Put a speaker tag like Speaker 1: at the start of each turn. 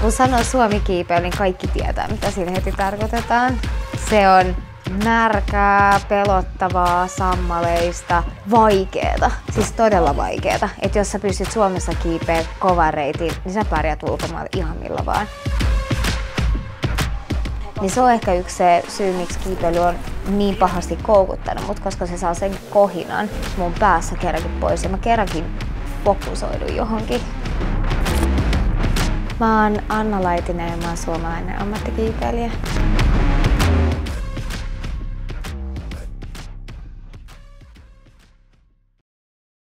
Speaker 1: Kun sanoo Suomi-kiipeily, niin kaikki tietää, mitä sillä heti tarkoitetaan. Se on märkää, pelottavaa, sammaleista, vaikeeta. Siis todella vaikeeta. Että jos sä pystyt Suomessa kiipeä kovan reitin, niin sä pärjät ulkomailla ihan millä vaan. Niin se on ehkä yksi se syy, miksi kiipeily on niin pahasti koukuttanut mut, koska se saa sen kohinan mun päässä kerrankin pois ja mä kerrankin fokusoidun johonkin. Mä oon Anna Laitinen ja mä oon suomalainen ammattikiipeilijä.